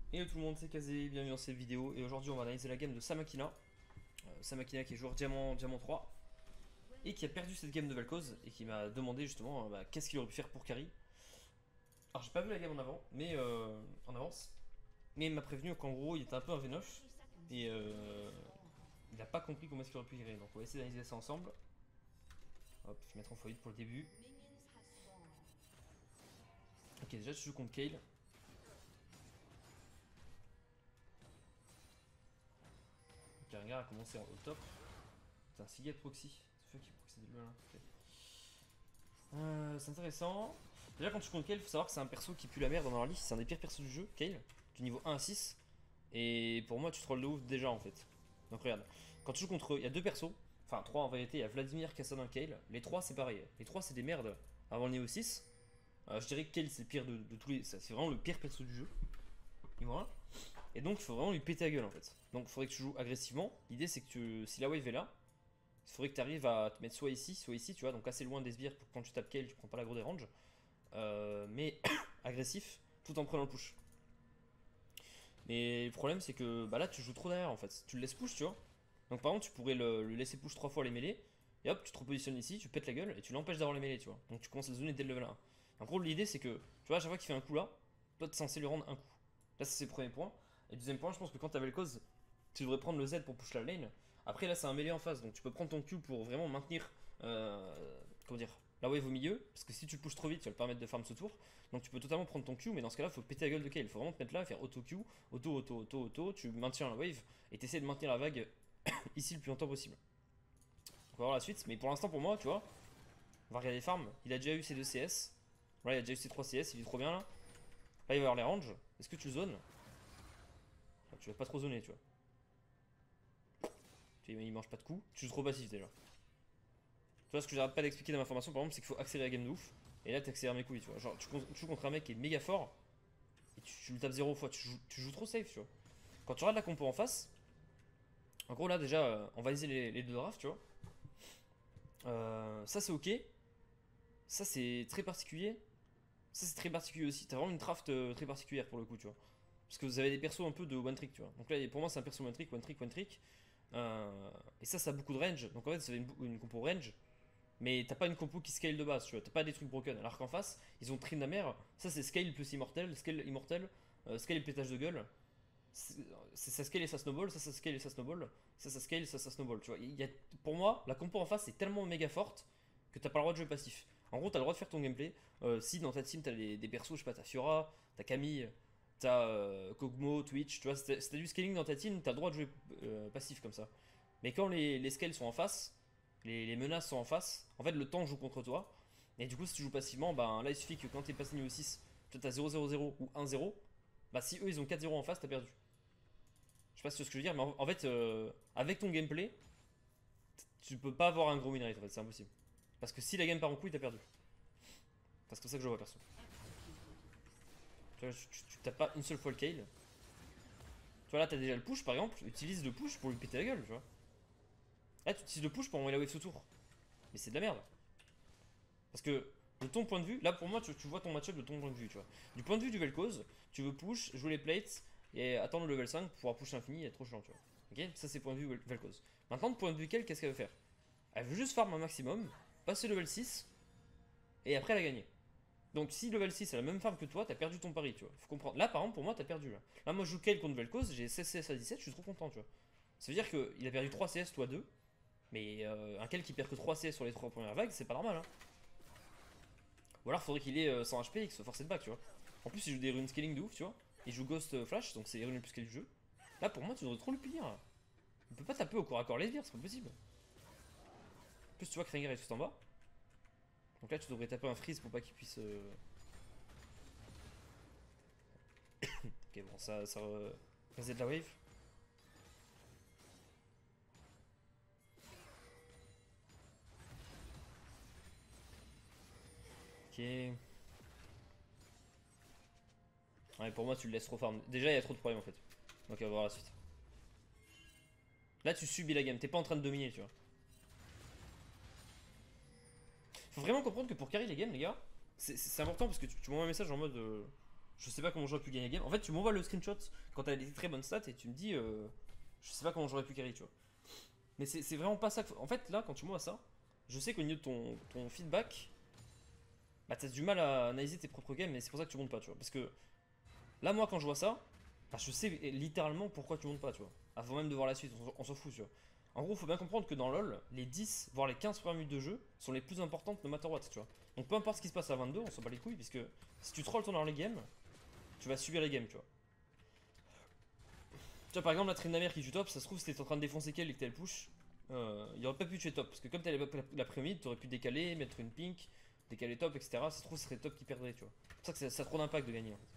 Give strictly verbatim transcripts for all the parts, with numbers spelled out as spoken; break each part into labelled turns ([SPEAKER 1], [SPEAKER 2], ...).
[SPEAKER 1] Hello tout le monde, c'est Kazé, bienvenue dans cette vidéo et aujourd'hui on va analyser la game de Samakina. Euh, Samakina qui est joueur diamant, diamant trois et qui a perdu cette game de Vel'Koz et qui m'a demandé justement euh, bah, qu'est-ce qu'il aurait pu faire pour carry. Alors j'ai pas vu la game en avant, mais euh, en avance, mais il m'a prévenu qu'en gros il était un peu un Venoch et euh, il a pas compris comment est-ce qu'il aurait pu carry, donc on va essayer d'analyser ça ensemble. Hop, je vais mettre en foyer pour le début. Ok, déjà je joue contre Kayle. Karinga a commencé au top. Putain, Sigat proxy. C'est qui proxy de là. Ok. Euh, c'est intéressant. Déjà, quand tu comptes Kayle, faut savoir que c'est un perso qui pue la merde dans leur liste. C'est un des pires persos du jeu, Kayle, du niveau un à six. Et pour moi, tu trolls de ouf déjà en fait. Donc regarde, quand tu joues contre eux, il y a deux persos. Enfin, trois en vérité. Il y a Vladimir, Kassadin, Kayle. Les trois, c'est pareil. Les trois, c'est des merdes avant le niveau six. Euh, je dirais que Kayle, c'est le pire de, de tous les. C'est vraiment le pire perso du jeu. Et voilà. Et donc, il faut vraiment lui péter la gueule en fait. Donc, il faudrait que tu joues agressivement. L'idée, c'est que tu, si la wave est là, il faudrait que tu arrives à te mettre soit ici, soit ici, tu vois, donc assez loin des sbires pour que quand tu tapes Kayle, tu prends pas la des range. Euh, mais agressif, tout en prenant le push. Mais le problème, c'est que bah là, tu joues trop derrière en fait. Tu le laisses push, tu vois. Donc par exemple, tu pourrais le, le laisser push trois fois les mêlées, et hop, tu te repositionnes ici, tu pètes la gueule, et tu l'empêches d'avoir les mêlées, tu vois. Donc tu commences à zoner dès le level un. En gros, l'idée, c'est que, tu vois, à chaque fois qu'il fait un coup là, toi, t'es censé lui rendre un coup. Là, c'est le premier point. Et deuxième point, je pense que quand t'avais le cause, tu devrais prendre le Z pour push la lane. Après, là, c'est un mêlée en face, donc tu peux prendre ton Q pour vraiment maintenir, euh, comment dire, la wave au milieu. Parce que si tu le pushes trop vite, tu vas le permettre de farm ce tour. Donc tu peux totalement prendre ton Q, mais dans ce cas-là, faut péter la gueule de Kayle. Il faut vraiment te mettre là, faire auto Q, auto, auto, auto, auto. Tu maintiens la wave et t'essaies de maintenir la vague ici le plus longtemps possible. On va voir la suite, mais pour l'instant, pour moi, tu vois, on va regarder les farms. Il a déjà eu ses deux C S. Voilà, il a déjà eu ses trois C S, il est trop bien là. Là, il va avoir les ranges. Est-ce que tu zones? Tu vas pas trop zoner, tu vois. Il mange pas de coups. Tu joues trop passif déjà. Tu vois, ce que j'arrête pas d'expliquer dans ma formation, par exemple, c'est qu'il faut accélérer la game de ouf. Et là, t'accélères mes couilles, tu vois. Genre, tu, tu joues contre un mec qui est méga fort. Et tu, tu le tapes zéro fois. Tu joues, tu joues trop safe, tu vois. Quand tu regardes la compo en face. En gros, là, déjà, euh, on va viser les, les deux drafts, tu vois. Euh, ça, c'est ok. Ça, c'est très particulier. Ça, c'est très particulier aussi. T'as vraiment une draft euh, très particulière pour le coup, tu vois. Parce que vous avez des persos un peu de one trick, tu vois. Donc là, pour moi, c'est un perso one trick, one trick, one trick. Euh, et ça, ça a beaucoup de range. Donc en fait, ça une, une compo range. Mais t'as pas une compo qui scale de base, tu vois. T'as pas des trucs broken. Alors qu'en face, ils ont Trin la mer. Ça, c'est scale plus immortel. Scale immortel. Euh, scale et pétage de gueule. C'est ça scale et ça snowball. Ça, ça scale et ça snowball. Ça, ça scale, ça, ça snowball. Tu vois. Il y a, pour moi, la compo en face est tellement méga forte que t'as pas le droit de jouer passif. En gros, t'as le droit de faire ton gameplay. Euh, si dans ta team t'as les- des persos, je sais pas, t'as Fiora, t'as Camille, t'as euh, Kog'Maw, Twitch, tu vois, si t'as si t'as du scaling dans ta team, t'as le droit de jouer euh, passif comme ça. Mais quand les, les scales sont en face, les, les menaces sont en face, en fait le temps joue contre toi. Et du coup, si tu joues passivement, ben là il suffit que quand t'es passé niveau six, tu as zéro zéro zéro ou un zéro, bah si eux ils ont quatre zéro en face, t'as perdu. Je sais pas si tu vois ce que je veux dire, mais en, en fait, euh, avec ton gameplay, tu peux pas avoir un gros win rate en fait, c'est impossible. Parce que si la game part en couille, t'as perdu. Parce que c'est ça que je vois perso. Tu vois, tu, tu, tu tapes pas une seule fois le Kayle. Tu vois, là, t'as déjà le push par exemple. Utilise le push pour lui péter la gueule, tu vois. Là, tu utilises le push pour envoyer la wave ce tour. Mais c'est de la merde. Parce que, de ton point de vue, là pour moi, tu, tu vois ton match-up de ton point de vue, tu vois. Du point de vue du Vel'Koz, tu veux push, jouer les plates et attendre le level cinq pour pouvoir push l'infini et être trop chiant, tu vois. Ok. Ça, c'est point de vue Vel- Vel'Koz. Maintenant, de point de vue Kayle, qu'est-ce qu'elle veut faire? Elle veut juste farm un maximum, passer level six et après elle a gagné. Donc si level six a la même farm que toi, t'as perdu ton pari, tu vois. Faut comprendre. Là par exemple pour moi t'as perdu là. Là moi je joue Kayle contre Vel'Koz, j'ai seize C S à dix-sept, je suis trop content, tu vois. Ça veut dire qu'il a perdu trois C S, toi deux. Mais euh, un Kayle qui perd que trois C S sur les trois premières vagues, c'est pas normal, hein. Ou alors faudrait qu'il ait euh, cent H P et qu'il soit forcé de back, tu vois. En plus il joue des runes scaling de ouf, tu vois. Il joue Ghost euh, Flash, donc c'est les runes les plus scalées du jeu. Là pour moi tu devrais trop le punir là. Il peut pas taper au corps à corps les sbires, c'est pas possible. En plus tu vois que Krenger est tout en bas. Donc là tu devrais taper un freeze pour pas qu'il puisse... Euh... Ok bon ça... ça euh, reset la wave. Ok. Ouais, pour moi, tu le laisses trop farm. Déjà, il y a trop de problèmes en fait. Donc, on va voir la suite. Là, tu subis la game. T'es pas en train de dominer, tu vois. Faut vraiment comprendre que pour carry les games, les gars, c'est important parce que tu, tu m'envoies un message en mode. Euh, je sais pas comment j'aurais pu gagner la game. En fait, tu m'envoies le screenshot quand t'as des très bonnes stats et tu me dis, euh, je sais pas comment j'aurais pu carry, tu vois. Mais c'est vraiment pas ça. Que... En fait, là, quand tu m'envoies ça, je sais qu'au niveau de ton, ton feedback, bah t'as du mal à analyser tes propres games, et c'est pour ça que tu montes pas, tu vois. Parce que là, moi, quand je vois ça, bah, je sais littéralement pourquoi tu montes pas, tu vois. Avant même de voir la suite, on s'en fout, tu vois. En gros, faut bien comprendre que dans LoL, les dix, voire les quinze premières minutes de jeu sont les plus importantes no matter what, tu vois. Donc peu importe ce qui se passe à vingt-deux, on s'en bat les couilles, puisque si tu trolls ton early game, tu vas subir les games, tu vois. Tu vois, par exemple, la Tryndamere qui tue top, ça se trouve, si t'étais en train de défoncer Kayle et que t'as le push, euh, il aurait pas pu tuer top. Parce que comme t'as la pyramide, t'aurais pu décaler, mettre une pink, décaler top, et cetera. Ça se trouve, ce serait top qui perdrait, tu vois. C'est pour ça que ça, ça a trop d'impact de gagner, en fait.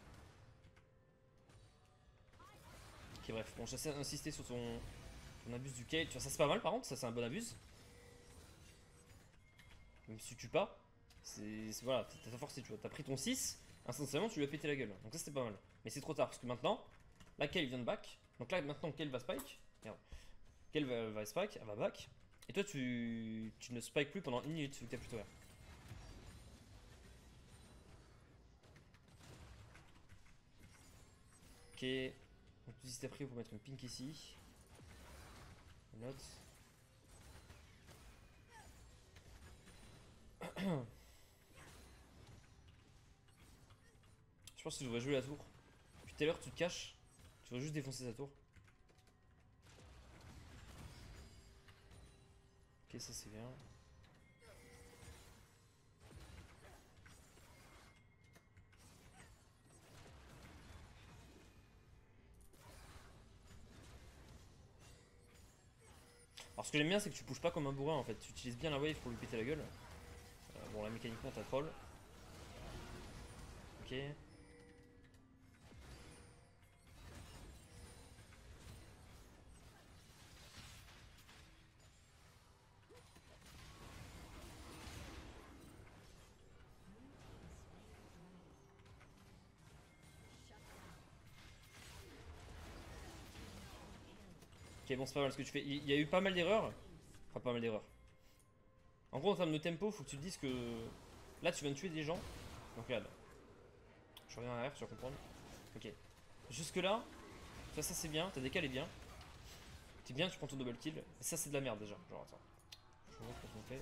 [SPEAKER 1] Ok, bref, bon, j'essaie d'insister sur ton, ton abus du Kayle. Tu vois, ça c'est pas mal par contre, ça c'est un bon abuse. Même si tu tues pas, c'est. Voilà, t'as forcé, tu vois. T'as pris ton six, instantanément tu lui as pété la gueule. Donc ça c'était pas mal. Mais c'est trop tard parce que maintenant, là Kayle vient de back. Donc là maintenant Kayle va spike. Merde. Kayle va, va spike, elle va back. Et toi tu, tu ne spike plus pendant une minute vu que t'as plutôt R. Ok. Donc si t'as pris, on peut mettre une pink ici. Une note. Je pense que je devrais jouer la tour. Puis tout à l'heure tu te caches. Tu devrais juste défoncer sa tour. Ok, ça c'est bien. Alors ce que j'aime bien c'est que tu pushes pas comme un bourrin en fait, tu utilises bien la wave pour lui péter la gueule. Euh, bon là mécaniquement t'as troll. Ok. Ok bon c'est pas mal ce que tu fais. Il y a eu pas mal d'erreurs. Enfin pas mal d'erreurs. En gros en termes de tempo faut que tu te dises que là tu viens de tuer des gens. Donc regarde. Je reviens en arrière, tu vas comprendre. Ok. Jusque là, ça, ça c'est bien, t'as décalé bien. T'es bien, tu prends ton double kill. Et ça c'est de la merde déjà. Genre attends. Je vous montre ce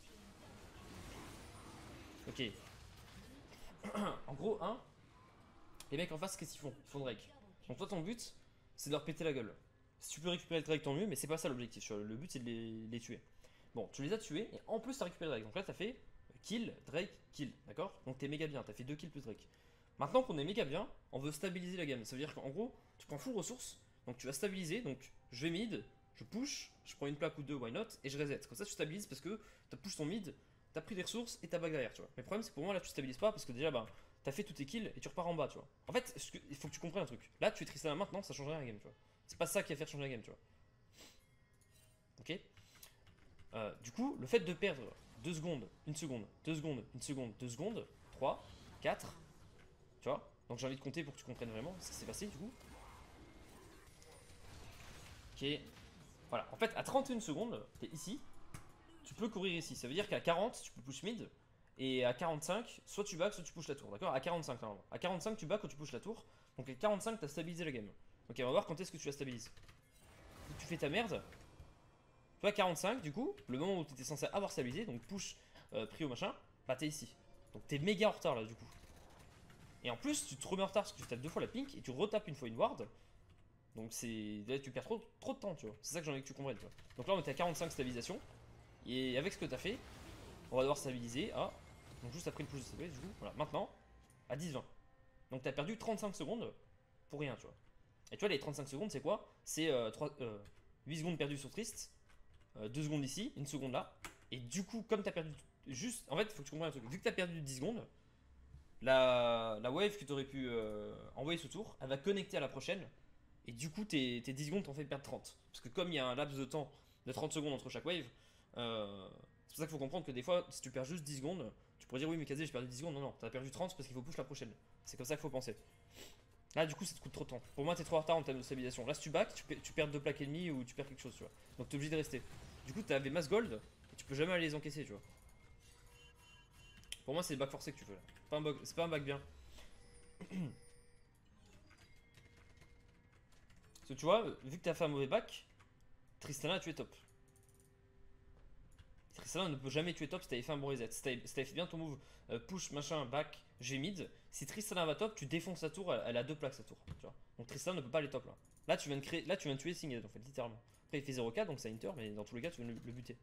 [SPEAKER 1] qu'on fait. Ok. En gros, un, les mecs en face, qu'est-ce qu'ils font? Ils font Drake. Donc toi ton but, c'est de leur péter la gueule. Si tu peux récupérer le Drake tant mieux, mais c'est pas ça l'objectif. Le but c'est de les, les tuer. Bon, tu les as tués et en plus t'as récupéré le Drake. Donc là t'as fait kill, Drake, kill, d'accord? Donc t'es méga bien, t'as fait deux kills plus Drake. Maintenant qu'on est méga bien, on veut stabiliser la game. Ça veut dire qu'en gros, tu prends full ressources, donc tu vas stabiliser. Donc je vais mid, je push, je prends une plaque ou deux, why not, et je reset. Comme ça tu stabilises parce que t'as push ton mid, t'as pris des ressources et t'as back derrière, tu vois. Mais le problème c'est que pour moi là tu stabilises pas parce que déjà bah t'as fait tous tes kills et tu repars en bas, tu vois. En fait, que, il faut que tu comprennes un truc. Là tu es Tristana maintenant, ça change rien à la game, tu vois. C'est pas ça qui va faire changer la game, tu vois. Ok. Euh, du coup, le fait de perdre deux secondes, une seconde, deux secondes, une seconde, deux secondes, trois, quatre, tu vois. Donc j'ai envie de compter pour que tu comprennes vraiment ce qui s'est passé du coup. Ok. Voilà. En fait, à trente et une secondes, t'es ici. Tu peux courir ici. Ça veut dire qu'à quarante, tu peux push mid. Et à quarante-cinq, soit tu back, soit tu pushes la tour. D'accord? À quarante-cinq, normalement. À quarante-cinq, tu back ou tu pushes la tour. Donc à quarante-cinq, t'as stabilisé la game. Ok, on va voir quand est-ce que tu la stabilises. Si tu fais ta merde. Tu vois, quarante-cinq, du coup, le moment où tu étais censé avoir stabilisé, donc push, euh, prio machin, bah t'es ici. Donc t'es méga en retard là, du coup. Et en plus, tu te remets en retard parce que tu tapes deux fois la pink et tu retapes une fois une ward. Donc c'est. Là, tu perds trop, trop de temps, tu vois. C'est ça que j'ai envie que tu comprennes, tu vois. Donc là, on était à quarante-cinq stabilisation. Et avec ce que t'as fait, on va devoir stabiliser à. Donc juste après le push de C P, du coup, voilà. Maintenant, à dix vingt. Donc t'as perdu trente-cinq secondes pour rien, tu vois. Et tu vois, les trente-cinq secondes, c'est quoi? C'est euh, euh, huit secondes perdues sur Trist, euh, deux secondes ici, une seconde là. Et du coup, comme t'as perdu juste. En fait, il faut que tu comprennes un truc. Vu que t'as perdu dix secondes, la, la wave que t'aurais pu euh, envoyer ce tour, elle va connecter à la prochaine. Et du coup, tes, tes dix secondes t'en fait perdre trente. Parce que comme il y a un laps de temps de trente secondes entre chaque wave, euh, c'est pour ça qu'il faut comprendre que des fois, si tu perds juste dix secondes, tu pourrais dire oui, mais Kazé, j'ai perdu dix secondes. Non, non, t'as perdu trente parce qu'il faut push la prochaine. C'est comme ça qu'il faut penser. Là, du coup, ça te coûte trop de temps. Pour moi, t'es trop en retard en termes de stabilisation. Là, si tu back, tu, tu perds deux plaques ennemies ou tu perds quelque chose, tu vois. Donc, t'es obligé de rester. Du coup, t'avais mass gold et tu peux jamais aller les encaisser, tu vois. Pour moi, c'est le back forcé que tu veux là. C'est pas un back bien. Parce que tu vois, vu que t'as fait un mauvais back, Tristana a tué top. Tristana ne peut jamais tuer top si t'avais fait un bon reset. Si t'avais si t'avais fait bien ton move euh, push, machin, back, G mid, si Tristana va top, tu défonces la tour, elle, elle a deux plaques sa tour. Tu vois. Donc Tristana ne peut pas aller top là. Là tu viens de créer, là tu viens de tuer Singed en fait, littéralement. Après il fait zéro K donc c'est Inter, mais dans tous les cas tu viens de le, le buter.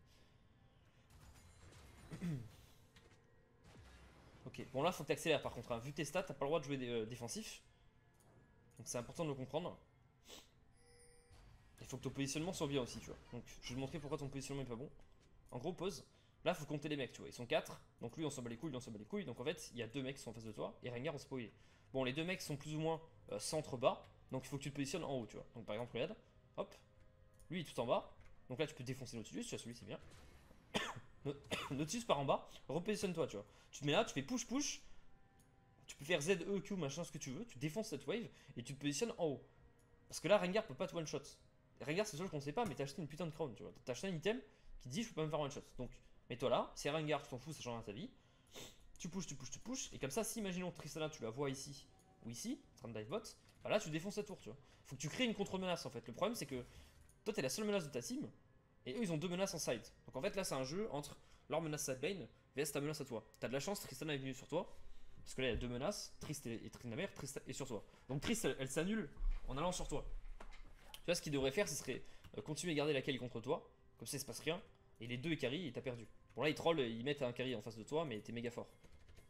[SPEAKER 1] Ok, bon là faut que t'accélères par contre, hein. Vu tes stats, t'as pas le droit de jouer euh, défensif. Donc c'est important de le comprendre. Il faut que ton positionnement soit bien aussi, tu vois. Donc je vais te montrer pourquoi ton positionnement est pas bon. En gros, pause. Là, faut compter les mecs, tu vois. Ils sont quatre. Donc lui, on s'en bat les couilles, lui, on s'en bat les couilles. Donc en fait, il y a deux mecs qui sont en face de toi. Et Rengar, on se spoilé. Bon, les deux mecs sont plus ou moins euh, centre-bas. Donc il faut que tu te positionnes en haut, tu vois. Donc par exemple, regarde. Hop. Lui, il est tout en bas. Donc là, tu peux défoncer Nautilus. Tu vois, celui, c'est bien. Nautilus par en bas. Repositionne-toi, tu vois. Tu te mets là, tu fais push-push. Tu peux faire Z, E, Q, machin, ce que tu veux. Tu défonces cette wave. Et tu te positionnes en haut. Parce que là, Rengar peut pas te one-shot. Rengar, c'est le seul qu'on sait pas, mais t'as acheté une putain de crown, tu vois. T'as acheté un item qui dit je peux pas me faire one-shot. Donc, mets-toi là. C'est Rengar, tu t'en fous, ça change rien à ta vie. Tu pushes, tu pushes, tu pushes. Et comme ça, si imaginons Tristana, tu la vois ici ou ici, en train de dive bot, bah là, tu défonces la tour, tu vois. Faut que tu crées une contre-menace en fait. Le problème, c'est que toi, t'es la seule menace de ta team. Et eux, ils ont deux menaces en side. Donc en fait, là, c'est un jeu entre leur menace side lane vs ta menace à toi. T'as de la chance, Tristana est venue sur toi. Parce que là, il y a deux menaces, Trist et, et Tryndamere, Trist est sur toi. Donc Trist, elle, elle s'annule en allant sur toi. Tu vois, ce qu'il devrait faire, ce serait euh, continuer à garder la carry contre toi. Comme ça, il se passe rien. Et les deux, ils carry et t'as perdu. Bon, là, ils troll, ils mettent un carry en face de toi, mais t'es méga fort.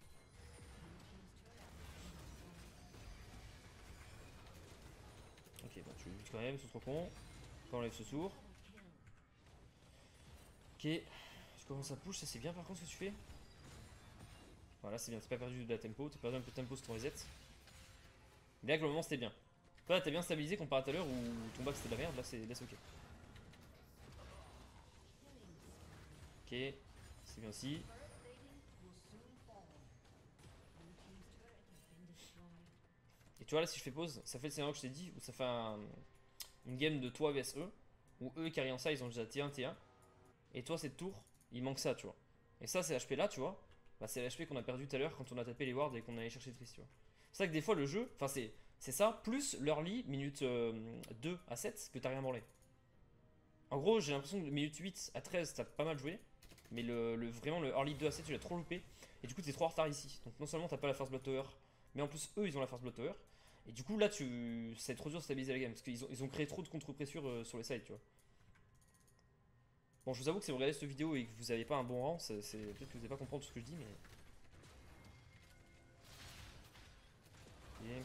[SPEAKER 1] Ok, bon, tu luttes quand même, c'est trop con. On enlève ce tour. Ok, tu commences à push, ça c'est bien par contre ce que tu fais. Voilà, c'est bien, t'as pas perdu de la tempo, t'as perdu un peu de tempo sur ton reset. Mais là, globalement, c'était bien. Toi, t'as bien stabilisé comparé à tout à l'heure où ton back c'était de la merde, là c'est ok. Ok, c'est bien aussi. Et tu vois là si je fais pause, ça fait le scénario que je t'ai dit, où ça fait un, une game de toi vs eux, où eux carry en ça ils ont déjà T un T un, et toi cette tour, il manque ça tu vois. Et ça c'est l'H P là tu vois, bah, c'est l'H P qu'on a perdu tout à l'heure quand on a tapé les wards et qu'on allait chercher Trist tu vois. C'est ça que des fois le jeu, enfin c'est c'est ça, plus l'early minute euh, deux à sept que t'as rien branlé. En gros j'ai l'impression que de minute huit à treize t'as pas mal joué, mais le, le, vraiment le early deux à sept tu l'as trop loupé, et du coup t'es trop en retard ici. Donc non seulement t'as pas la first blood tower, mais en plus eux ils ont la first blood tower. Et du coup là tu c'est trop dur de stabiliser la game parce qu'ils ont, ils ont créé trop de contre-pressure euh, sur les sides tu vois. Bon je vous avoue que si vous regardez cette vidéo et que vous avez pas un bon rang, c'est peut-être que vous n'allez pas comprendre tout ce que je dis mais. Okay.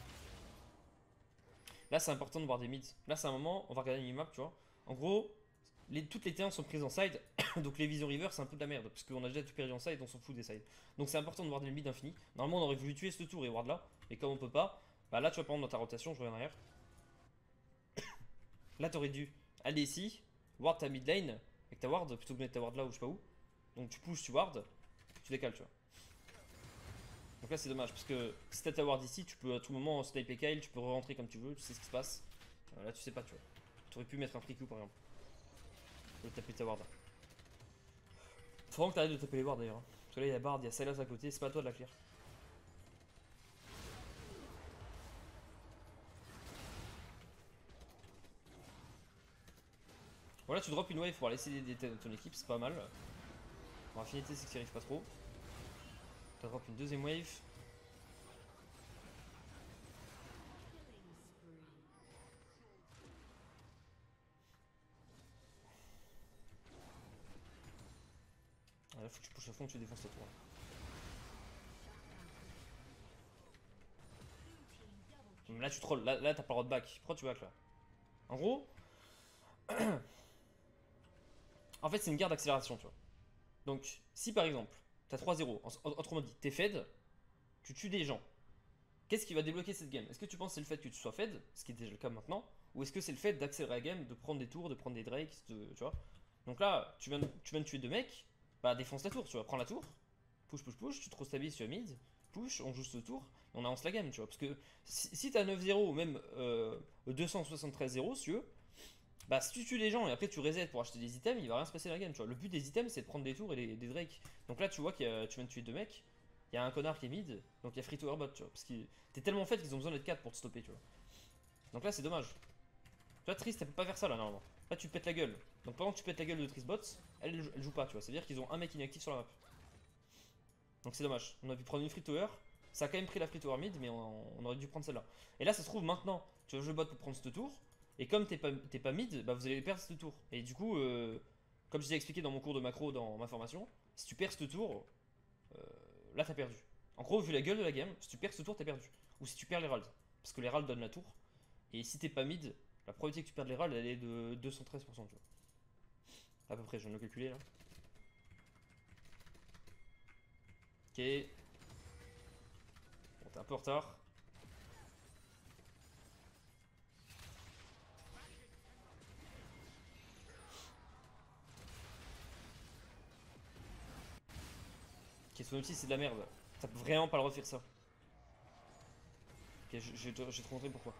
[SPEAKER 1] Là c'est important de voir des mids. Là c'est un moment, on va regarder une map tu vois. En gros, les, toutes les terrains sont prises en side, donc les visions river c'est un peu de la merde, parce qu'on a déjà tout perdu en side, on s'en fout des sides. Donc c'est important de voir des mid infini. Normalement on aurait voulu tuer ce tour et ward là, et comme on peut pas, bah là tu vois par exemple dans ta rotation, je reviens en arrière. Là t'aurais dû aller ici, ward ta mid lane avec ta ward plutôt que de mettre ta ward là ou je sais pas où. Donc tu pushes, tu ward, tu décales tu vois. Donc là c'est dommage parce que si t'as ta ward ici, tu peux à tout moment sniper Kyle, tu peux re-rentrer comme tu veux, tu sais ce qui se passe. Euh, là tu sais pas tu vois. Tu aurais pu mettre un free Q par exemple. Tu peux taper ta ward. Faut vraiment que t'arrêtes de taper les wards d'ailleurs. Hein. Parce que là il y a Bard, il y a Sylas à côté, c'est pas à toi de la clear. Voilà, tu drops une wave pour laisser des de ton équipe, c'est pas mal. Bon, affinité, c'est que ça arrive pas trop. Tu drop une deuxième wave. Ah, là, faut que tu pushes à fond, tu défonces ta tour. Là, tu trolls, là, là t'as pas le droit de back. Pourquoi tu back là? En gros, en fait, c'est une guerre d'accélération, tu vois. Donc, si par exemple, t'as trois zéro, autrement dit, t'es fed, tu tues des gens. Qu'est-ce qui va débloquer cette game? Est-ce que tu penses que c'est le fait que tu sois fed, ce qui est déjà le cas maintenant, ou est-ce que c'est le fait d'accélérer la game, de prendre des tours, de prendre des drakes, de, tu vois? Donc là, tu viens, de, tu viens de tuer deux mecs, bah défonce la tour, tu vois, prends la tour, push, push, push, tu te restabilises sur la mid, push, on joue ce tour, et on avance la game, tu vois. Parce que si, si t'as neuf zéro ou même euh, deux cent soixante-treize zéro, si tu veux, bah si tu tues les gens et après tu reset pour acheter des items, il va rien se passer dans la game, tu vois. Le but des items, c'est de prendre des tours et des, des drakes. Donc là, tu vois que tu viens de tuer deux mecs. il y a un connard qui est mid, donc il y a free to airbot, tu vois. Parce que t'es tellement fait qu'ils ont besoin d'être quatre pour te stopper, tu vois. Donc là, c'est dommage. Tu vois, Trist, elle peut pas faire ça là, normalement. Là, tu pètes la gueule. Donc pendant que tu pètes la gueule de Trist Bots, elle, elle joue pas, tu vois. C'est-à-dire qu'ils ont un mec inactif sur la map. Donc c'est dommage. On a pu prendre une free tower. Ça a quand même pris la free tower mid, mais on, on aurait dû prendre celle-là. Et là, ça se trouve maintenant, tu vas jouer bot pour prendre ce tour. Et comme t'es pas, t'es pas mid, bah vous allez perdre ce tour. Et du coup, euh, comme je t'ai expliqué dans mon cours de macro dans ma formation, si tu perds ce tour, euh, là t'as perdu. En gros, vu la gueule de la game, si tu perds ce tour, t'as perdu. Ou si tu perds l'herald. Parce que l'herald donne la tour. Et si t'es pas mid, la probabilité que tu perdes l'herald, elle est de deux cent treize pour cent, tu vois. À peu près, je viens de le calculer là. Ok. Bon, t'es un peu en retard. Ok, son ulti c'est de la merde. T'as vraiment pas le droit de faire ça. Ok, je, je, je vais te montrer pourquoi.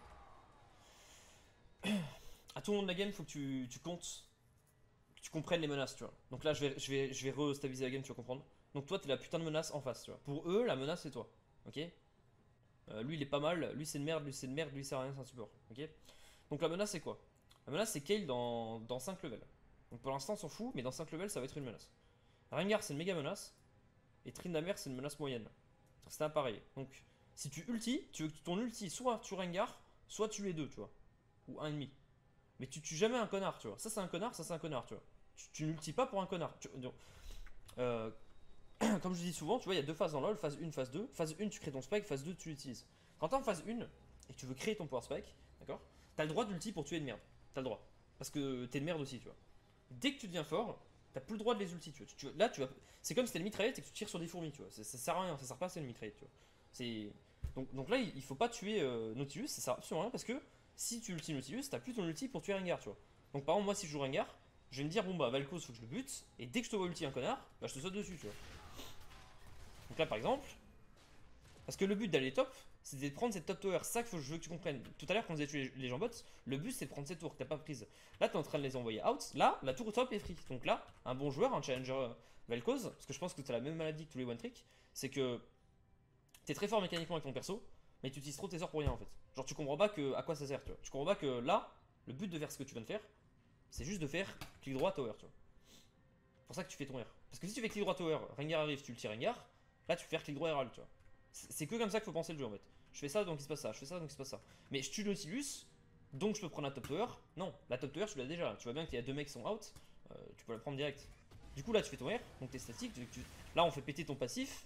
[SPEAKER 1] À tout moment de la game, faut que tu, tu comptes, que tu comprennes les menaces, tu vois. Donc là, je vais, je vais, je vais restabiliser la game, tu vas comprendre. Donc toi, t'es la putain de menace en face, tu vois. Pour eux, la menace c'est toi, ok. euh, Lui, il est pas mal. Lui, c'est une merde. Lui, c'est une merde. Lui, il sert à rien, c'est un support, ok. Donc la menace c'est quoi? La menace c'est Kayle dans, dans cinq levels. Donc pour l'instant, on s'en fout, mais dans cinq levels, ça va être une menace. Rengar, c'est une méga menace. Et Tryndamere, c'est une menace moyenne. C'est un pareil. Donc, si tu ulti, tu veux que ton ulti soit tu Rengar, soit tu les deux, tu vois. Ou un ennemi. Mais tu tues jamais un connard, tu vois. Ça, c'est un connard, ça, c'est un connard, tu vois. Tu, tu n'ultis pas pour un connard. Tu, donc, euh, comme je dis souvent, tu vois, il y a deux phases dans LoL, phase un, phase deux. Phase un, tu crées ton spike, phase deux, tu l'utilises. Quand t'es en phase un et que tu veux créer ton power spike, d'accord, t'as le droit d'ulti pour tuer une merde. T'as le droit. Parce que t'es une merde aussi, tu vois. Dès que tu deviens fort, t'as plus le droit de les ulti, tu vois. Tu, tu, là, tu vas. C'est comme si t'es le mitraillette et que tu tires sur des fourmis, tu vois. Ça, ça sert à rien, ça sert pas à ça le mitraillette, tu vois. C'est. Donc, donc là, il faut pas tuer euh, Nautilus, ça sert absolument à rien parce que si tu ulti Nautilus, t'as plus ton ulti pour tuer Rengar, tu vois. Donc par exemple, moi si je joue Rengar, je vais me dire, bon bah Vel'Koz, faut que je le bute, et dès que je te vois ulti un connard, bah je te saute dessus, tu vois. Donc là par exemple, parce que le but d'aller top, c'est de prendre cette top tower. C'est ça qu'il faut que je veux que tu comprennes. Tout à l'heure, quand vous avez tué les gens bots, le but c'est de prendre cette tour que t'as pas prise. Là, t'es en train de les envoyer out. Là, la tour top est free. Donc là, un bon joueur, un challenger Vel'Koz, parce que je pense que t'as la même maladie que tous les one trick, c'est que t'es très fort mécaniquement avec ton perso, mais tu utilises trop tes sorts pour rien en fait. Genre, tu comprends pas que, à quoi ça sert, tu vois. Tu comprends pas que là, le but de faire ce que tu viens de faire, c'est juste de faire clic droit tower, tu vois. C'est pour ça que tu fais ton R. Parce que si tu fais clic droit tower, Rengar arrive, tu le tires Rengar, là tu peux faire clic droit Herald, tu vois. C'est que comme ça qu'il faut penser le jeu en fait. Je fais ça donc il se passe ça, je fais ça donc il se passe ça. Mais je tue Nautilus, donc je peux prendre la top tower. Non, la top tower tu l'as déjà. Tu vois bien qu'il y a deux mecs qui sont out, euh, tu peux la prendre direct. Du coup là tu fais ton R, donc t'es statique. Tu... Là on fait péter ton passif.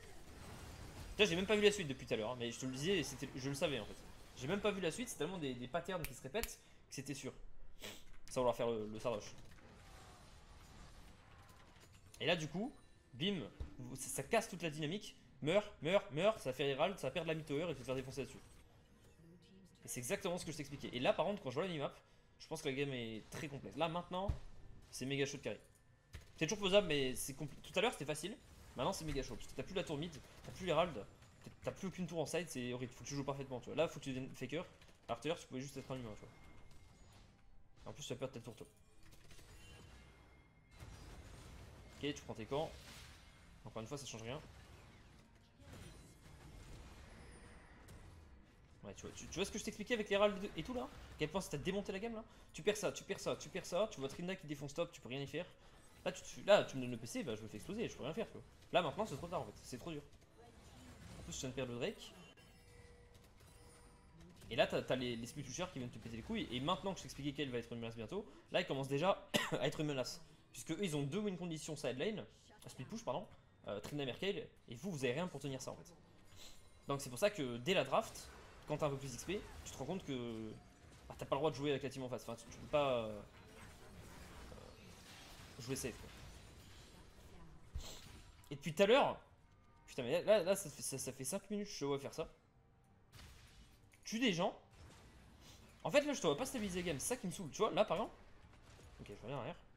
[SPEAKER 1] Là j'ai même pas vu la suite depuis tout à l'heure, hein, mais je te le disais, je le savais en fait. J'ai même pas vu la suite, c'est tellement des, des patterns qui se répètent que c'était sûr. Ça va leur faire le, le Sardoche. Et là du coup, bim, ça, ça casse toute la dynamique. Meurs, meurs, meurs, ça fait Herald, ça perd la mid-tower et tu te faire défoncer là-dessus. Et c'est exactement ce que je t'expliquais. Et là par contre, quand je vois la minimap, je pense que la game est très complexe. Là maintenant, c'est méga chaud de carry. C'est toujours faisable, mais c'est compliqué. Tout à l'heure c'était facile, maintenant c'est méga chaud. Parce que t'as plus la tour mid, t'as plus Herald, t'as plus aucune tour en side, c'est horrible. Faut que tu joues parfaitement, tu vois. Là, faut que tu deviennes faker. Alors tout à l'heure, tu pouvais juste être un humain, tu vois. En plus, tu vas perdre ta tour, toi. Ok, tu prends tes camps. Encore une fois, ça change rien. Ouais, tu vois, tu, tu vois ce que je t'expliquais avec les râles et tout là? À quel point ça t'a démonté la game là? Tu perds ça, tu perds ça, tu perds ça, tu vois Trina qui défonce top, tu peux rien y faire. Là tu, là, tu me donnes le P C, bah je me fais exploser, je peux rien faire, tu vois. Là maintenant c'est trop tard en fait, c'est trop dur. En plus, je viens de perdre le Drake. Et là, t'as as les, les split pushers qui viennent te péter les couilles. Et maintenant que je t'expliquais qu'elle va être une menace bientôt, là ils commencent déjà à être une menace. Puisque eux ils ont deux win conditions side lane, split push pardon, euh, Tryndamere Kayle, et vous vous avez rien pour tenir ça en fait. Donc c'est pour ça que dès la draft, quand t'as un peu plus d'X P, tu te rends compte que bah, t'as pas le droit de jouer avec la team en face. Enfin, tu, tu peux pas euh, jouer safe quoi. Et depuis tout à l'heure, putain mais là, là ça, fait, ça, ça fait cinq minutes que je te vois faire ça. Tue des gens. En fait là je te vois pas stabiliser la game, c'est ça qui me saoule. Tu vois là par exemple. Ok, je reviens arrière.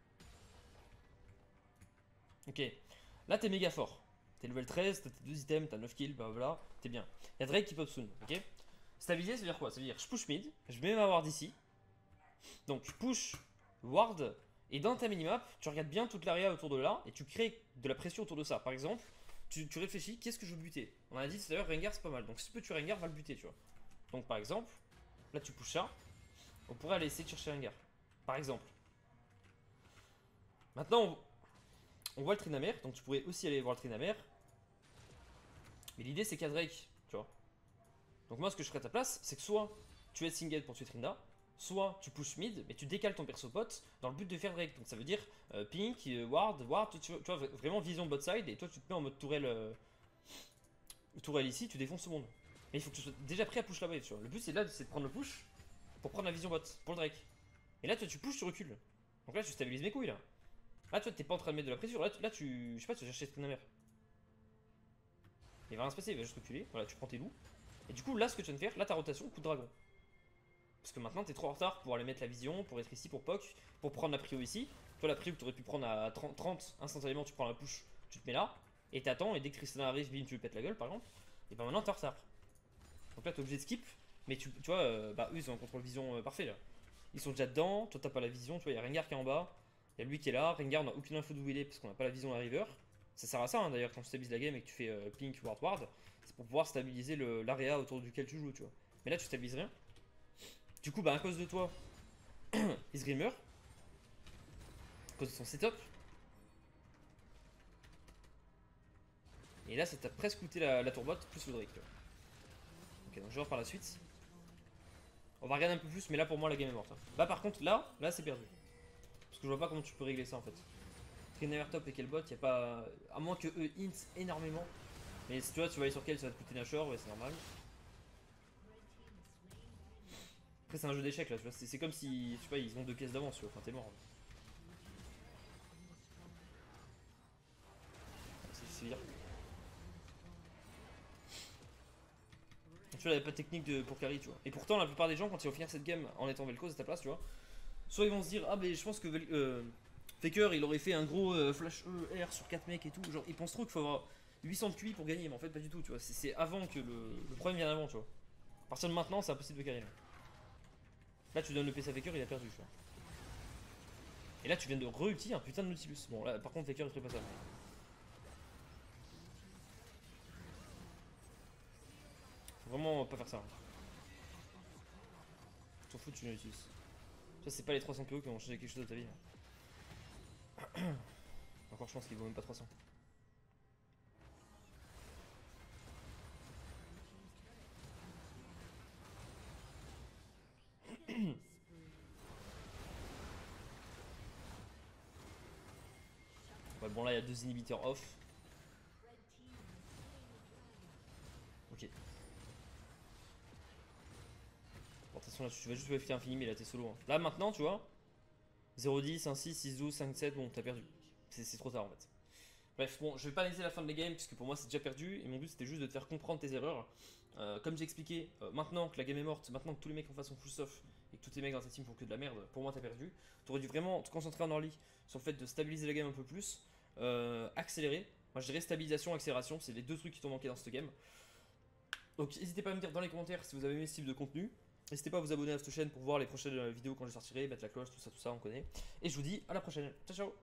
[SPEAKER 1] Ok, là t'es méga fort. T'es level treize, t'as tes deux items, t'as neuf kills, bah voilà, t'es bien. Y'a Drake qui pop soon, ok. Stabiliser, ça veut dire quoi? Ça veut dire je push mid, je mets ma ward ici. Donc je push ward, et dans ta minimap, tu regardes bien toute l'area autour de là, et tu crées de la pression autour de ça. Par exemple, tu, tu réfléchis, qu'est-ce que je veux buter? On a dit tout à l'heure, Rengar c'est pas mal. Donc si tu peux tuer Rengar, va le buter, tu vois. Donc par exemple, là tu pushes ça. On pourrait aller essayer de chercher Rengar. Par exemple. Maintenant, on, on voit le Tryndamere. Donc tu pourrais aussi aller voir le Tryndamere. Mais l'idée c'est qu'il y a Drake, tu vois. Donc moi ce que je ferais à ta place, c'est que soit tu es single pour tuer Trynda, soit tu pushes mid, mais tu décales ton perso pote dans le but de faire Drake. Donc ça veut dire euh, Pink, euh, Ward, Ward, tu, tu vois, vraiment vision bot side, et toi tu te mets en mode tourelle, euh, tourelle ici, tu défonces tout le monde. Mais il faut que tu sois déjà prêt à push la wave, tu vois. Le but c'est là, c'est de prendre le push pour prendre la vision bot, pour le Drake. Et là toi tu pushes, tu recules. Donc là tu stabilises mes couilles là. Là tu t'es pas en train de mettre de la pression, là, là tu, je sais pas, tu vas chercher Tryndamere. Il va rien se passer, il va juste reculer, voilà, tu prends tes loups. Et du coup là ce que tu viens de faire, là ta rotation, coup de dragon. Parce que maintenant t'es trop en retard pour aller mettre la vision, pour être ici pour poke, pour prendre la prio ici. Toi la prio que t'aurais pu prendre à trente, trente, instantanément tu prends la push, tu te mets là, et t'attends, et dès que Tristana arrive, bim tu lui pètes la gueule par exemple. Et bah maintenant t'es en retard. Donc là t'es obligé de skip, mais tu, tu vois, euh, bah eux ils ont un contrôle vision euh, parfait là. Ils sont déjà dedans, toi t'as pas la vision, tu vois, il y a Rengar qui est en bas, il y a lui qui est là, Rengar n'a aucune info d'où il est parce qu'on n'a pas la vision à la river. Ça sert à ça hein, d'ailleurs quand tu stabilises la game et que tu fais euh, Pink, Ward, Ward, c'est pour pouvoir stabiliser l'area autour duquel tu joues, tu vois. Mais là tu stabilises rien. Du coup, bah à cause de toi, il se grimmer. À cause de son setup. Et là, ça t'a presque coûté la, la tourbotte plus le Drake. Tu vois. Ok, donc je vais voir par la suite. On va regarder un peu plus, mais là pour moi la game est morte. Hein. Là par contre, là, là c'est perdu. Parce que je vois pas comment tu peux régler ça en fait. Tryndamere top et quel bot, y a pas. À moins que eux hint énormément. Mais si tu vois, tu vas aller sur quel, ça va te coûter Nashor, ouais, c'est normal. Après, c'est un jeu d'échecs là, tu vois. C'est comme si, je sais pas, ils ont deux pièces d'avance, tu vois. Enfin, t'es mort. C'est bien. Tu vois, il n'y a pas de technique de, pour carry, tu vois. Et pourtant, la plupart des gens, quand ils vont finir cette game en étant Vel'Koz à ta place, tu vois, soit ils vont se dire, ah, mais je pense que euh, Faker il aurait fait un gros euh, flash E, R sur quatre mecs et tout. Genre, ils pensent trop qu'il faut avoir huit cents de Q I pour gagner, mais en fait, pas du tout, tu vois. C'est avant que le, le problème vienne avant, tu vois. À partir de maintenant, c'est impossible de carry. Là, là tu donnes le P C à Faker, il a perdu, tu vois. Et là, tu viens de re-ulti un putain de Nautilus. Bon, là, par contre, Faker il ferait pas ça. Faut vraiment pas faire ça. T'en fous, tu Nautilus. Ça, c'est pas les trois cents P O qui vont changer quelque chose de ta vie. Encore, je pense qu'il vaut même pas trois cents. Ouais, bon, là, il y a deux inhibiteurs off. Ok. Bon, de toute façon, là, tu vas juste wave infini, mais là, t'es solo. Hein. Là, maintenant, tu vois, zéro dix, un six, six douze, cinq sept, bon, t'as perdu. C'est trop tard, en fait. Bref, bon, je vais pas laisser la fin de la game, puisque pour moi, c'est déjà perdu. Et mon but, c'était juste de te faire comprendre tes erreurs. Euh, comme j'ai expliqué, euh, maintenant que la game est morte, maintenant que tous les mecs en face sont full soft, et que tous tes mecs dans ta team font que de la merde, pour moi, t'as perdu. T'aurais dû vraiment te concentrer en early sur le fait de stabiliser la game un peu plus, euh, accélérer. Moi, je dirais stabilisation, accélération, c'est les deux trucs qui t'ont manqué dans cette game. Donc, n'hésitez pas à me dire dans les commentaires si vous avez aimé ce type de contenu. N'hésitez pas à vous abonner à cette chaîne pour voir les prochaines vidéos quand je sortirai, mettre la cloche, tout ça, tout ça, on connaît. Et je vous dis à la prochaine. Ciao, ciao!